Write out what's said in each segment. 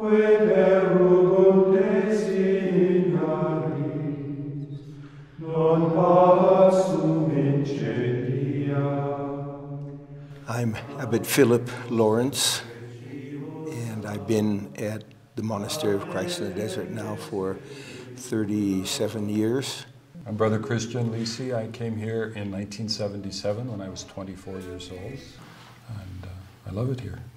I'm Abbot Philip Lawrence, and I've been at the Monastery of Christ in the Desert now for 37 years. I'm Brother Christian Lisi. I came here in 1977 when I was 24 years old, and I love it here.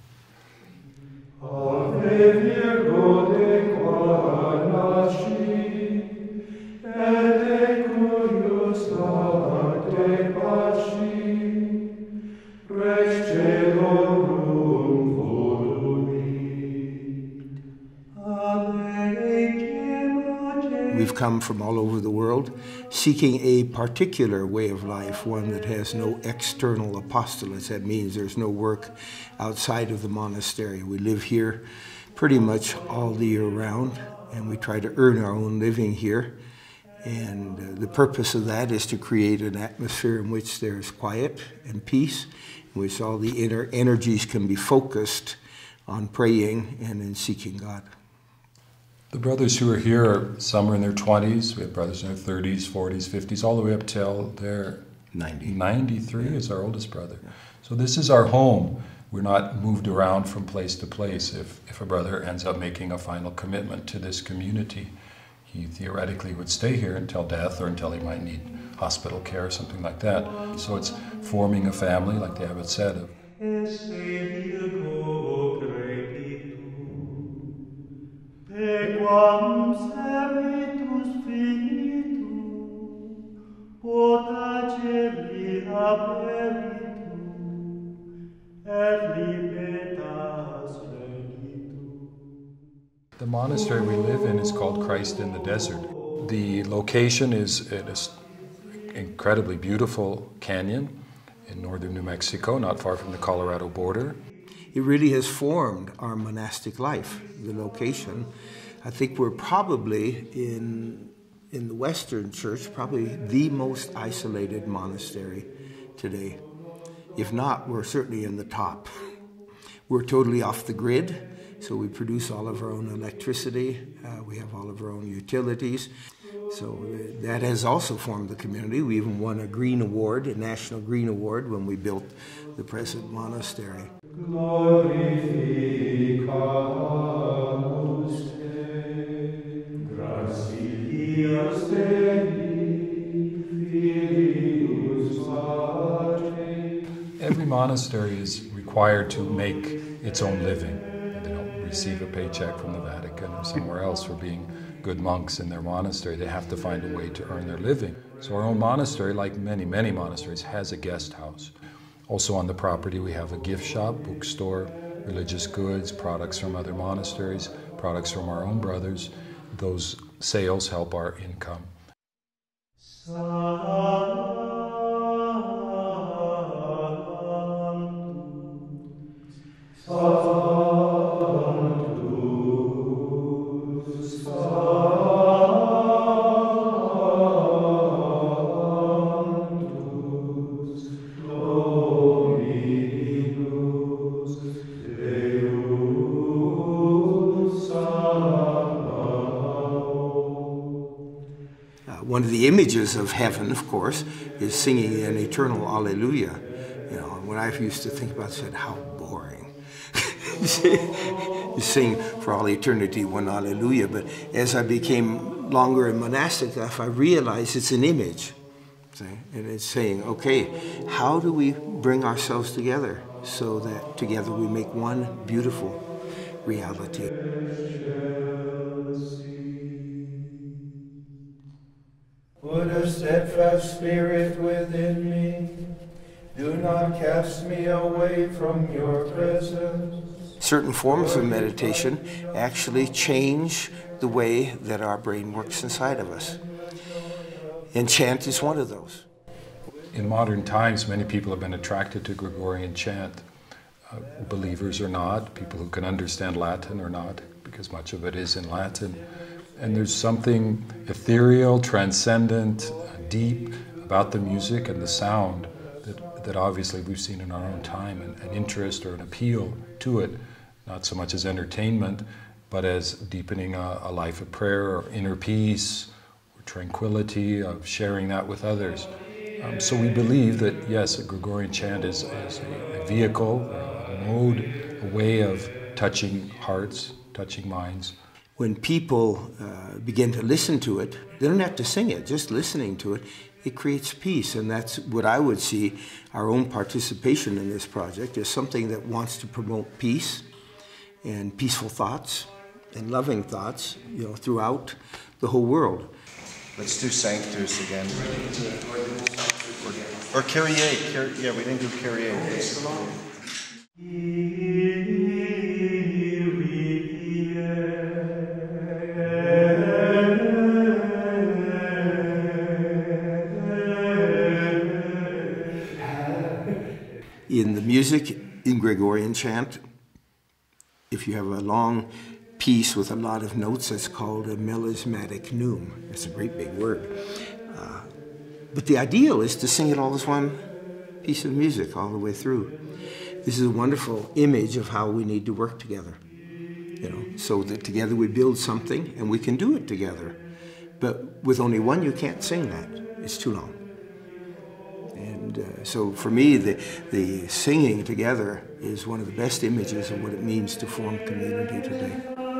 We've come from all over the world seeking a particular way of life, one that has no external apostolates. That means there's no work outside of the monastery. We live here pretty much all the year round, and we try to earn our own living here. And the purpose of that is to create an atmosphere in which there's quiet and peace, in which all the inner energies can be focused on praying and in seeking God. The brothers who are here, some are in their 20s, we have brothers in their 30s, 40s, 50s, all the way up till they're 93 is our oldest brother. Yeah. So this is our home. We're not moved around from place to place. If a brother ends up making a final commitment to this community, he theoretically would stay here until death or until he might need hospital care or something like that. So it's forming a family, like the abbot said. The monastery we live in is called Christ in the Desert. The location is in an incredibly beautiful canyon in northern New Mexico, not far from the Colorado border. It really has formed our monastic life, the location. I think we're probably in the Western Church, probably the most isolated monastery today. If not, we're certainly in the top. We're totally off the grid, so we produce all of our own electricity. We have all of our own utilities. So that has also formed the community. We even won a Green Award, a National Green Award, when we built the present monastery. Every monastery is required to make its own living. They don't receive a paycheck from the Vatican or somewhere else for being good monks in their monastery. They have to find a way to earn their living. So our own monastery, like many, many monasteries, has a guest house. Also on the property we have a gift shop, bookstore, religious goods, products from other monasteries, products from our own brothers. Those sales help our income. One of the images of heaven, of course, is singing an eternal Alleluia. You know, when I used to think about it, I said, how boring. You sing for all eternity one Alleluia, but as I became longer in monastic life, I realized it's an image. See? And it's saying, okay, how do we bring ourselves together so that together we make one beautiful reality? Put a steadfast spirit within me. Do not cast me away from your presence. Certain forms of meditation actually change the way that our brain works inside of us. And chant is one of those. In modern times, many people have been attracted to Gregorian chant. Believers or not, people who can understand Latin or not, because much of it is in Latin. And there's something ethereal, transcendent, deep about the music and the sound that obviously we've seen in our own time, an interest or an appeal to it, not so much as entertainment, but as deepening a life of prayer or inner peace or tranquility, of sharing that with others. So we believe that, yes, a Gregorian chant is a vehicle, a mode, a way of touching hearts, touching minds. When people begin to listen to it, they don't have to sing it, just listening to it, it creates peace. And that's what I would see our own participation in this project is something that wants to promote peace and peaceful thoughts and loving thoughts, throughout the whole world. Let's do Sanctus again. Or Kyrie. Yeah, we didn't do Kyrie. In the music, in Gregorian chant, if you have a long piece with a lot of notes, it's called a melismatic neum. It's a great big word. But the ideal is to sing it all as one piece of music all the way through. This is a wonderful image of how we need to work together. So that together we build something and we can do it together. But with only one, you can't sing that. It's too long. And so for me, the singing together is one of the best images of what it means to form community today.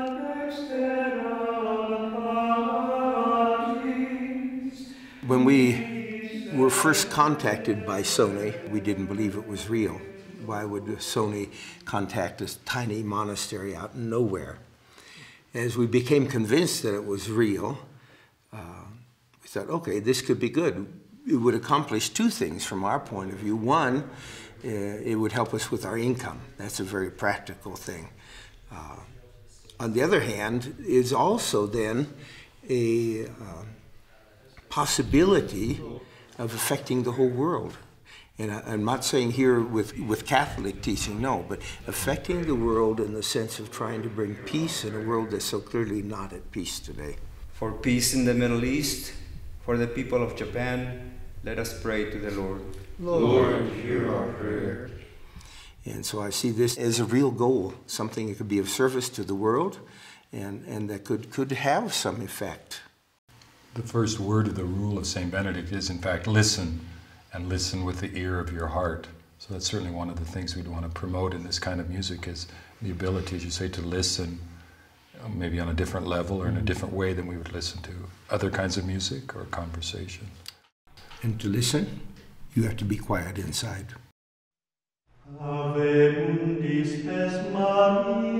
When we were first contacted by Sony, we didn't believe it was real. Why would Sony contact this tiny monastery out in nowhere? As we became convinced that it was real, we thought, okay, this could be good. It would accomplish two things from our point of view. One, it would help us with our income. That's a very practical thing. On the other hand, is also then a possibility of affecting the whole world. And I'm not saying here with Catholic teaching, no, but affecting the world in the sense of trying to bring peace in a world that's so clearly not at peace today. For peace in the Middle East, for the people of Japan, let us pray to the Lord. Lord, hear our prayer. And so I see this as a real goal, something that could be of service to the world and that could have some effect. The first word of the rule of St. Benedict is, in fact, listen, and listen with the ear of your heart. So that's certainly one of the things we'd want to promote in this kind of music is the ability, as you say, to listen, maybe on a different level or in a different way than we would listen to other kinds of music or conversation. And to listen, you have to be quiet inside. Ave undis es Maria.